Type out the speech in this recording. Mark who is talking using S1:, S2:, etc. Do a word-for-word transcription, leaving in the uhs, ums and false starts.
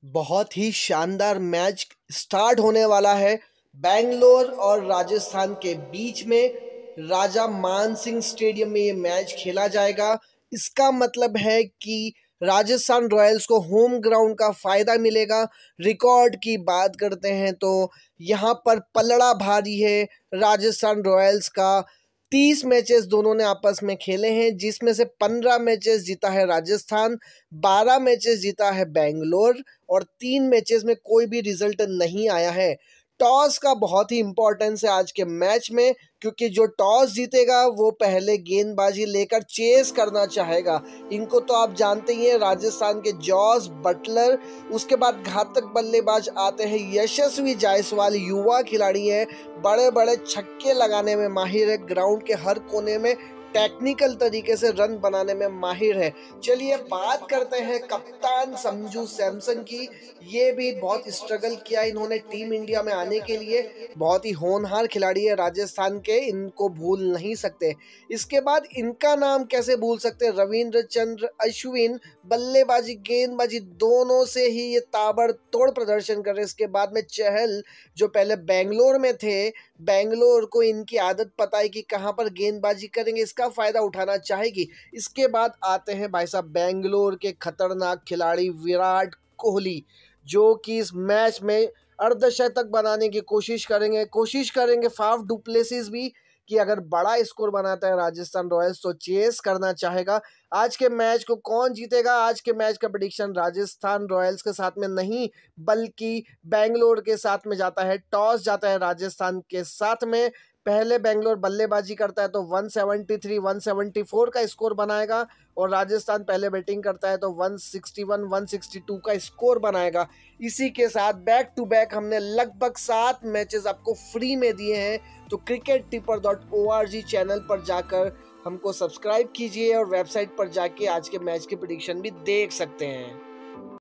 S1: बहुत ही शानदार match start होने वाला है बैंगलोर और राजस्थान के बीच में। राजा मान सिंह स्टेडियम में ये मैच खेला जाएगा। इसका मतलब है कि राजस्थान रॉयल्स को होम ग्राउंड का फायदा मिलेगा। रिकॉर्ड की बात करते हैं तो यहाँ पर पलड़ा भारी है राजस्थान रॉयल्स का। तीस मैचेस दोनों ने आपस में खेले हैं, जिसमें से पंद्रह मैचेस जीता है राजस्थान, बारह मैचेस जीता है बैंगलोर और तीन मैचेस में कोई भी रिजल्ट नहीं आया है। टॉस का बहुत ही इंपॉर्टेंस है आज के मैच में, क्योंकि जो टॉस जीतेगा वो पहले गेंदबाजी लेकर चेस करना चाहेगा। इनको तो आप जानते ही हैं, राजस्थान के जॉस बटलर, उसके बाद घातक बल्लेबाज आते हैं यशस्वी जायसवाल, युवा खिलाड़ी है, बड़े बड़े छक्के लगाने में माहिर है, ग्राउंड के हर कोने में टेक्निकल तरीके से रन बनाने में माहिर है। चलिए बात करते हैं कप्तान संजू सैमसन की। ये भी बहुत स्ट्रगल किया इन्होंने टीम इंडिया में आने के लिए। बहुत ही होनहार खिलाड़ी है राजस्थान के, इनको भूल नहीं सकते। इसके बाद इनका नाम कैसे भूल सकते, रविंद्र चंद्र अश्विन, बल्लेबाजी गेंदबाजी दोनों से ही ये ताबड़तोड़ प्रदर्शन कर रहे। इसके बाद में चहल, जो पहले बेंगलोर में थे, बेंगलोर को इनकी आदत पता है कि कहाँ पर गेंदबाजी करेंगे, इसका फायदा उठाना चाहेगी। इसके बाद आते हैं भाई साहब बेंगलोर के खतरनाक खिलाड़ी विराट कोहली, जो कि इस मैच में अर्धशतक बनाने की कोशिश करेंगे कोशिश करेंगे फाफ डुप्लेसिस भी, कि अगर बड़ा स्कोर बनाता है राजस्थान रॉयल्स तो चेस करना चाहेगा। आज के मैच को कौन जीतेगा, आज के मैच का प्रेडिक्शन राजस्थान रॉयल्स के साथ में नहीं बल्कि बेंगलोर के साथ में जाता है। टॉस जाता है राजस्थान के साथ में। पहले बेंगलोर बल्लेबाजी करता है तो एक सौ तिहत्तर एक सौ चौहत्तर का स्कोर बनाएगा, और राजस्थान पहले बैटिंग करता है तो एक सौ इकसठ एक सौ बासठ का स्कोर बनाएगा। इसी के साथ बैक टू बैक हमने लगभग सात मैचेस आपको फ्री में दिए हैं, तो cricket tipper dot O R G channel पर जाकर हमको सब्सक्राइब कीजिए और वेबसाइट पर जाके आज के मैच की प्रेडिक्शन भी देख सकते हैं।